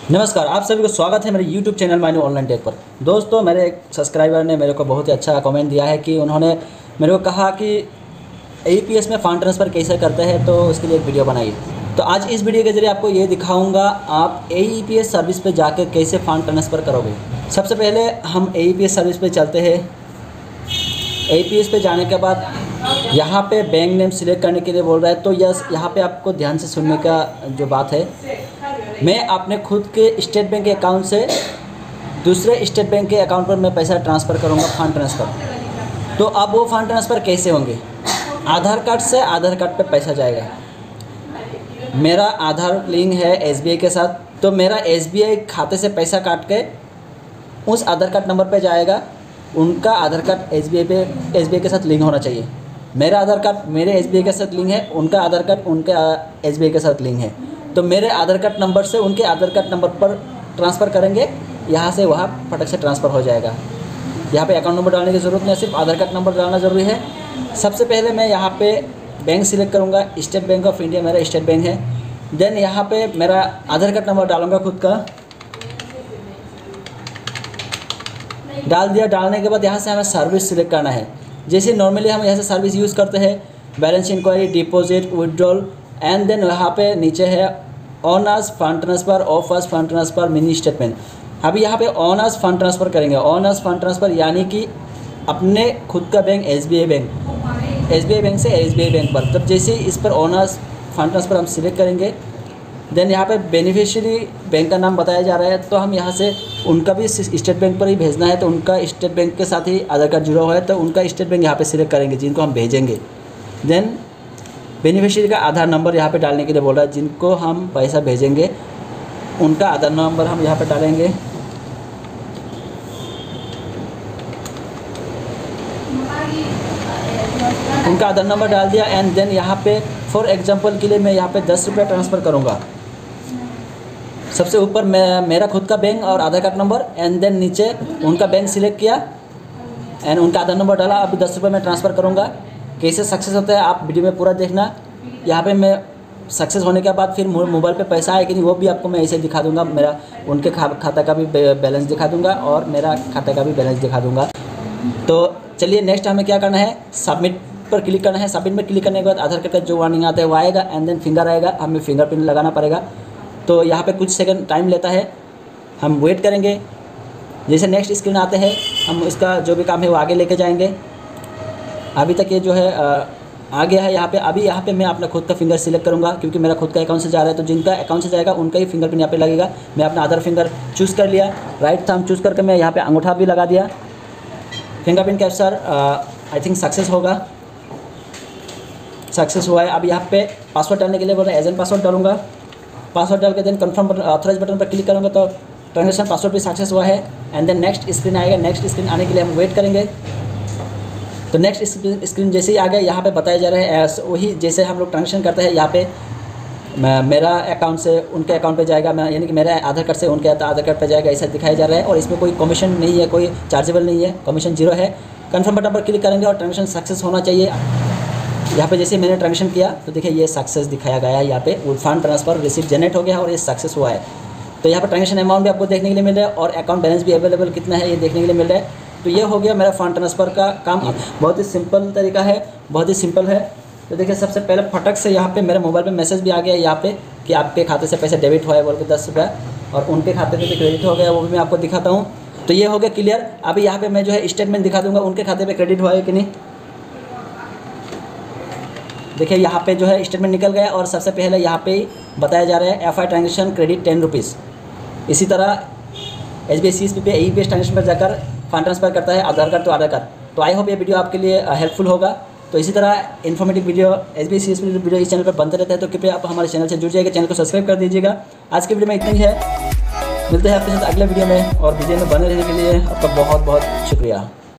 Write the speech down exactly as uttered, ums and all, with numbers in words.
नमस्कार, आप सभी को स्वागत है मेरे YouTube channel Mainu online tech पर। दोस्तों, मेरे एक सब्सक्राइबर ने मेरे को बहुत ही अच्छा कमेंट दिया है कि उन्होंने मेरे को कहा कि ए पी एस में फ़ंड ट्रांसफ़र कैसे करते हैं, तो उसके लिए एक वीडियो बनाई। तो आज इस वीडियो के ज़रिए आपको ये दिखाऊंगा आप ए पी एस सर्विस पे जाकर कैसे फ़ंड ट्रांसफ़र करोगे। सबसे पहले हम ए पी एस सर्विस पे चलते हैं। ए पी एस पे जाने के बाद यहाँ पे बैंक नेम सिलेक्ट करने के लिए बोल रहा है, तो यस यहाँ पे आपको ध्यान से सुनने का जो बात है, मैं अपने खुद के स्टेट बैंक के अकाउंट से दूसरे स्टेट बैंक के अकाउंट पर मैं पैसा ट्रांसफ़र करूँगा, फ़ंड ट्रांसफ़र। तो अब वो फ़ंड ट्रांसफ़र कैसे होंगे? आधार कार्ड से आधार कार्ड पे पैसा जाएगा। मेरा आधार लिंक है एस बी आई के साथ, तो मेरा एस बी आई खाते से पैसा काट के उस आधार कार्ड नंबर पे जाएगा। उनका Aadhaar card S B I पे एस बी आई के साथ लिंक होना चाहिए। मेरा आधार कार्ड मेरे एस बी आई के साथ लिंक है, उनका आधार कार्ड उनके एस बी आई के साथ लिंक है। तो मेरे आधार कार्ड नंबर से उनके आधार कार्ड नंबर पर ट्रांसफ़र करेंगे, यहाँ से वहाँ फटक से ट्रांसफ़र हो जाएगा। यहाँ पे अकाउंट नंबर डालने की ज़रूरत नहीं है, सिर्फ आधार कार्ड नंबर डालना ज़रूरी है। सबसे पहले मैं यहाँ पे बैंक सिलेक्ट करूँगा, स्टेट बैंक ऑफ इंडिया मेरा स्टेट बैंक है। देन यहाँ पे मेरा आधार कार्ड नंबर डालूँगा खुद का, डाल दिया। डालने के बाद यहाँ से हमें सर्विस सिलेक्ट करना है। जैसे नॉर्मली हम यहाँ से सर्विस यूज़ करते हैं, balance inquiry, deposit, withdrawal, and then यहाँ पे नीचे है on us fund transfer, off us fund transfer, mini statement. अभी यहाँ पे ऑन अस फंड ट्रांसफ़र करेंगे। ऑन अस फंड ट्रांसफ़र यानी कि अपने खुद का bank S B I bank S B I bank से एस बी आई बैंक पर। तब जैसे इस पर ऑन अस फंड ट्रांसफ़र हम सिलेक्ट करेंगे, देन यहाँ पे बेनिफिशियरी बैंक का नाम बताया जा रहा है, तो हम यहाँ से उनका भी स्टेट बैंक पर ही भेजना है, तो उनका स्टेट बैंक के साथ ही आधार कार्ड जुड़ा हुआ है, तो उनका स्टेट बैंक यहाँ पे सिलेक्ट करेंगे जिनको हम भेजेंगे। देन बेनिफिशियरी का आधार नंबर यहाँ पे डालने के लिए बोल रहा है, जिनको हम पैसा भेजेंगे उनका आधार नंबर हम यहाँ पे डालेंगे। उनका आधार नंबर डाल दिया। एंड देन यहाँ पे फॉर एग्जांपल के लिए मैं यहाँ पे दस रुपये ट्रांसफ़र करूँगा। सबसे ऊपर मैं मेरा खुद का बैंक और Aadhaar card number, and then नीचे उनका बैंक सिलेक्ट किया एंड उनका आधार नंबर डाला। अभी दस रुपये मैं ट्रांसफ़र करूँगा। कैसे सक्सेस होता है आप वीडियो में पूरा देखना। यहाँ पे मैं सक्सेस होने के बाद फिर मोबाइल पे पैसा आए कि नहीं वो भी आपको मैं ऐसे दिखा दूँगा। मेरा उनके खा, खाता का भी बैलेंस दिखा दूँगा और मेरा खाता का भी बैलेंस दिखा दूँगा। तो चलिए नेक्स्ट हमें क्या करना है, सबमिट पर क्लिक करना है। सबमिट में क्लिक करने के बाद आधार कार्ड का जो वार्निंग आता है वो आएगा, एंड देन फिंगर आएगा, हमें फिंगरप्रिंट लगाना पड़ेगा। तो यहाँ पे कुछ सेकंड टाइम लेता है, हम वेट करेंगे। जैसे नेक्स्ट स्क्रीन आते हैं, हम इसका जो भी काम है वो आगे लेके जाएंगे। अभी तक ये जो है आ गया है यहाँ पे। अभी यहाँ पे मैं अपना खुद का फिंगर सिलेक्ट करूँगा, क्योंकि मेरा खुद का अकाउंट से जा रहा है, तो जिनका अकाउंट से जाएगा उनका ही फिंगरप्रिंट यहाँ पे लगेगा। मैं अपना आधार फिंगर चूज़ कर लिया, राइट थंब चूज़ करके मैं यहाँ पे अंगूठा भी लगा दिया। Fingerprint capture I think success होगा, सक्सेस हुआ है। अब यहाँ पे पासवर्ड डालने के लिए बोल रहा है, एजेंट पासवर्ड डालूंगा। पासवर्ड डाल के then confirm button, authorise button पर क्लिक करूँगा, तो ट्रांजेक्शन पासवर्ड भी सक्सेस हुआ है। एंड देन नेक्स्ट स्क्रीन आएगा। नेक्स्ट स्क्रीन आने के लिए हम वेट करेंगे। तो नेक्स्ट स्क्रीन जैसे ही आ गया, यहाँ पे बताया जा रहा है एस वही जैसे हम लोग ट्रांजेक्शन करते हैं। यहाँ पे मेरा अकाउंट से उनके अकाउंट पे जाएगा, मैं यानी कि मेरा आधार कार्ड से उनके आधार कार्ड पे जाएगा, ऐसा दिखाया जा रहा है। और इसमें कोई कमीशन नहीं है, कोई चार्जेबल नहीं है, कमीशन जीरो है। कन्फर्म बटन पर क्लिक करेंगे और ट्रांजेक्शन सक्सेस होना चाहिए। यहाँ पे जैसे मैंने ट्रांजेक्शन किया तो देखिए ये सक्सेस दिखाया गया है। यहाँ पे वो फंड ट्रांसफ़र रिसीव जनरेट हो गया और ये सक्सेस हुआ है। तो यहाँ पर ट्रांजेक्शन अमाउंट भी आपको देखने के लिए मिल रहा है और अकाउंट बैलेंस भी अवेलेबल कितना है ये देखने के लिए मिल रहा है। तो ये हो गया मेरा फंड ट्रांसफ़र का काम। बहुत ही सिंपल तरीका है, बहुत ही सिंपल है। तो देखिए सबसे पहले फटक से यहाँ पे मेरे मोबाइल पे मैसेज भी आ गया यहाँ पे कि आपके खाते से पैसे डेबिट हुआ है बोल के दस रुपये, और उनके खाते पे भी क्रेडिट हो गया, वो भी मैं आपको दिखाता हूँ। तो ये हो गया क्लियर। अभी यहाँ पे मैं जो है स्टेटमेंट दिखा दूँगा उनके खाते पे क्रेडिट हुआ है कि नहीं। देखिए यहाँ पे जो है स्टेटमेंट निकल गया, और सबसे पहले यहाँ पे बताया जा रहा है F I transaction credit ten rupees. इसी तरह S B I C S P पे ई पी एस ट्रांजेक्शन पर जाकर फंड ट्रांसफ़र करता है, आधार कार्ड तो आधार कार्ड। तो आई होप ये वीडियो आपके लिए हेल्पफुल होगा। तो इसी तरह informative video S B I C S P video इस चैनल पर बनते रहते हैं, तो कृपया आप हमारे चैनल से जुड़ जाइएगा, चैनल को सब्सक्राइब कर दीजिएगा। आज की वीडियो में इतना ही है, मिलते हैं आपके साथ अगले वीडियो में, और वीडियो में बने रहने के लिए आपका बहुत बहुत शुक्रिया।